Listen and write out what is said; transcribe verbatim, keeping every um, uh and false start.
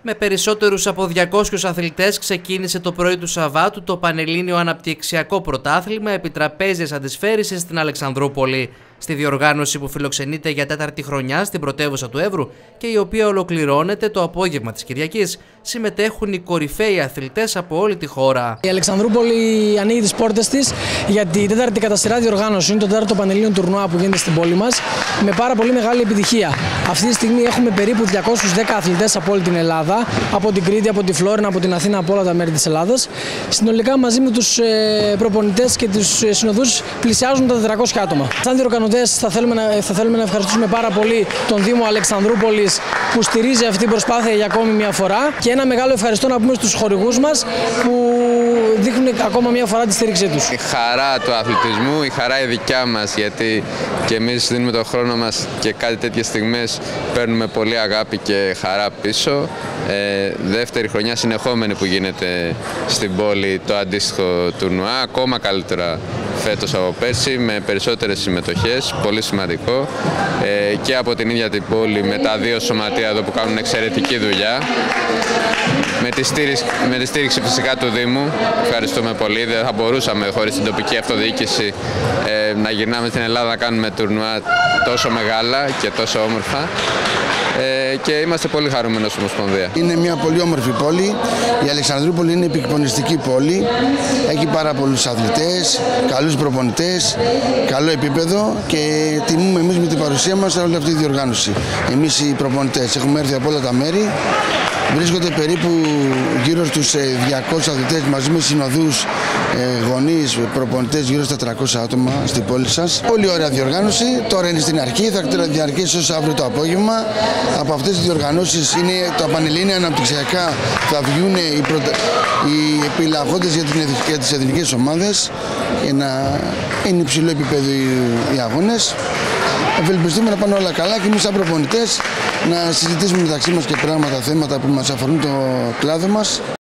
Με περισσότερους από διακόσιους αθλητές ξεκίνησε το πρωί του Σαββάτου το Πανελλήνιο Αναπτυξιακό Πρωτάθλημα Επιτραπέζιας Αντισφαίρισης στην Αλεξανδρούπολη. Στη διοργάνωση που φιλοξενείται για τέταρτη χρονιά στην πρωτεύουσα του Εύρου και η οποία ολοκληρώνεται το απόγευμα της Κυριακής, συμμετέχουν οι κορυφαίοι αθλητές από όλη τη χώρα. Η Αλεξανδρούπολη ανοίγει τις πόρτες της για την τέταρτη κατά σειρά διοργάνωση. Είναι το τέταρτο Πανελλήνιο τουρνουά που γίνεται στην πόλη μας με πάρα πολύ μεγάλη επιτυχία. Αυτή τη στιγμή έχουμε περίπου διακόσιους δέκα αθλητές από όλη την Ελλάδα, από την Κρήτη, από τη Φλόρινα, από την Αθήνα, από όλα τα μέρη της Ελλάδας. Συνολικά μαζί με τους προπονητές και τους συνοδούς πλησιάζουν τα τετρακόσια άτομα. Σαν διοργανωτές θα θέλουμε, να, θα θέλουμε να ευχαριστήσουμε πάρα πολύ τον Δήμο Αλεξανδρούπολης που στηρίζει αυτή την προσπάθεια για ακόμη μια φορά, και ένα μεγάλο ευχαριστώ να πούμε στους χορηγούς μας που δείχνουν ακόμα μια φορά τη στήριξή τους. Η χαρά του αθλητισμού, η χαρά η δικιά μας, γιατί και εμείς δίνουμε τον χρόνο μας και κάτι τέτοιες στιγμές παίρνουμε πολύ αγάπη και χαρά πίσω. Ε, δεύτερη χρονιά συνεχόμενη που γίνεται στην πόλη το αντίστοιχο τουρνουά, ακόμα καλύτερα φέτος από πέρσι, με περισσότερες συμμετοχές, πολύ σημαντικό, ε, και από την ίδια την πόλη με τα δύο σωματεία εδώ που κάνουν εξαιρετική δουλειά. Με τη, στήριξη, με τη στήριξη φυσικά του Δήμου, ευχαριστούμε πολύ. Δεν θα μπορούσαμε χωρίς την τοπική αυτοδιοίκηση ε, να γυρνάμε στην Ελλάδα να κάνουμε τουρνουά τόσο μεγάλα και τόσο όμορφα. Ε, και είμαστε πολύ χαρούμενοι ως Ομοσπονδία. Είναι μια πολύ όμορφη πόλη. Η Αλεξανδρούπολη είναι επικοινωνιστική πόλη. Έχει πάρα πολλούς αθλητές, καλούς προπονητές, καλό επίπεδο, και τιμούμε εμείς με την παρουσία μας όλη αυτή τη διοργάνωση. Εμείς οι προπονητές έχουμε έρθει από όλα τα μέρη. Βρίσκονται περίπου γύρω στους διακόσιους αθλητές μαζί με συνοδούς, γονείς, προπονητές, γύρω στα τριακόσια άτομα στην πόλη σας. Πολύ ωραία διοργάνωση. Τώρα είναι στην αρχή, θα διαρκέσει ως αύριο το απόγευμα. Από αυτές τις διοργανώσεις είναι τα Πανελλήνια Αναπτυξιακά, θα βγουν οι, προτε... οι επιλαγόντες για, την... για τις εθνικές ομάδες για να είναι υψηλό επίπεδο οι αγώνες. Ευελπιστούμε να πάνε όλα καλά και εμείς σαν προπονητές να συζητήσουμε μεταξύ μας και πράγματα, θέματα που μας αφορούν το κλάδο μας.